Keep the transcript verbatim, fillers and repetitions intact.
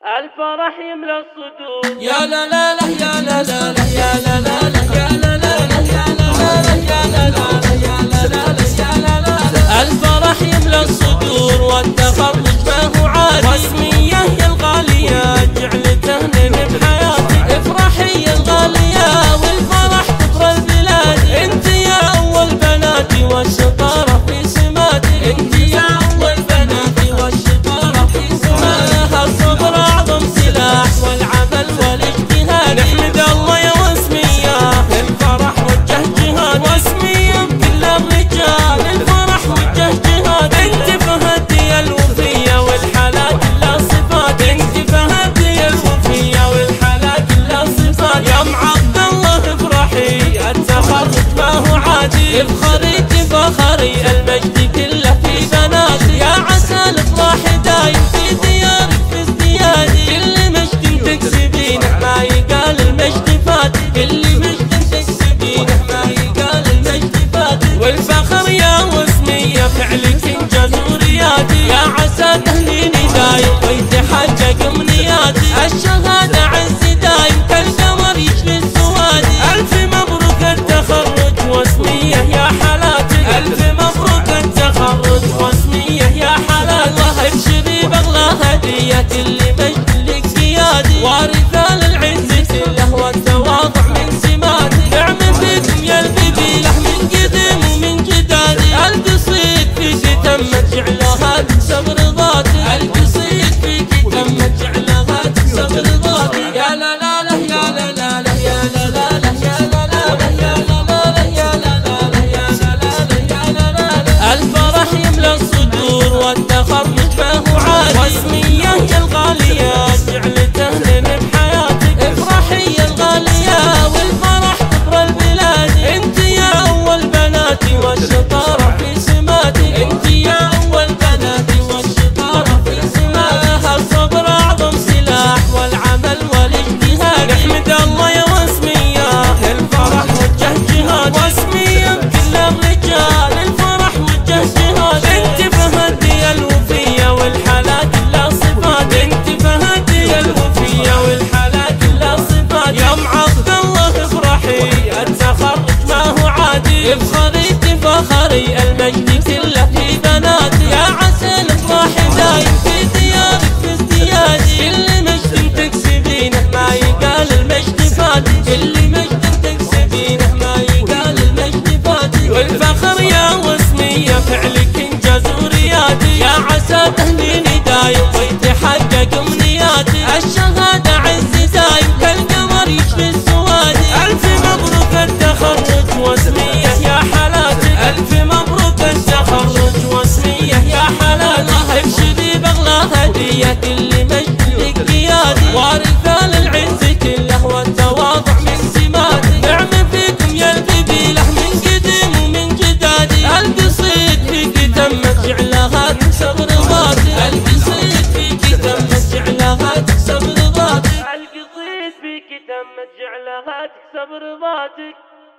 الفرح يملى الصدور. يا لا لا لا يا لا لا لا يا لا لا لا يا لا لا لا يا لا لا لا يا لا لا لا يا لا لا لا يا لا لا. الفرح يملى الصدور والتخرج ما هو عادي، رسمية يا الغالية جعلته من بحياتي. افرحي يا الغالية والفرح كبر البلاد، انت يا اول بناتي والشطارة في سماتي. انت يا اول بناتي والشطارة في سماتي. الصبر اعظم سلاح والعمل والاجتهاد، نحمد الله يا وسمية الفرح وجه جهاد، وسمية بكل الرجال الفرح وجه جهاد. انت فهدي الوفية والحالات لا صفات، انت فهدي الوفية والحالات لا صفات. يا معبد الله افرحي التخرج ما هو عادي، افخري تفخري المجد كله في بناتي. يا عسى الافراح دايم في ديارك في ازديادي، كل مجد تكسبينه ما يقال المجد فاتي، كل مجد تكسبينه ما يقال المجد فاتي. والفخر يا وسمية فعلك انجاز وريادي، يا عسى تهنيني دايم ويتحقق امنياتي. الشهادة عز دايم كالقمر يجلي السوادي، الف مبروك التخرج وسمية يا حالاتي، الف مبروك التخرج وسمية يا حالاتي. الله ابشري باغلى هدية اللي مجد لك زيادي، وارثة للعز كله والتواضع من سماتي. نعم فيكم يا البيبيله من قديم ومن جدادي، القصيد فيك تمت جعلها تكسب رضاتي، القصيد فيك تمت جعلها تكسب رضاتي. يا لا لا لا يا لا لا لا يا لا لا لا يا لا لا لا يا لا لا لا يا لا لا لا يا لا لا لا يا لا لا لا. الفرح يملى الصدور والتخرج ما هو عادي، وسمية يا الغالية جعلته من بحياتك. افرحي يا الغالية والفرح كبر البلاد، انت يا اول بناتي والشطارة في سماتي، انت يا اول بناتي والشطارة في سماتي. الصبر اعظم سلاح والعمل والاجتهاد، نحمد الله يا وسمية الفرح وجه جهاد، وسمية بكل الرجال الفرح وجه جهاد. انت فهدي الوفية والحالات لا صفات، انت فهدي الوفية والحالات لا صفات. يا معبد الله افرحي التخرج ما هو عادي، افخري تفخري المجد كله في بناتي. يا عسى الافراح دايم في ديارك في ازديادي، كل مجد تكسبينه ما يقال المجد فاتي، كل مجد تكسبينه ما يقال المجد فاتي. والفخر يا وسمية فعلك انجاز وريادي، يا عسى تهنيني دايم ويتحقق امنياتي. الشهادة عز دايم كالقمر يجلي السوادي، الف مبروك التخرج وسمية يا حالاتي، الف مبروك التخرج وسمية يا حالاتي. الله ابشري باغلى هدية اللي مجد لك قيادي، وارثة للعز كله والتواضع من سماتي. نعم فيكم يا البيبيله من قديم ومن جدادي، القصيد فيك تمت جعلها تكسب رضاتي، القصيد فيك تمت جعلها تكسب رضاتي. القصيد فيك تمت جعلها تكسب رضاتك.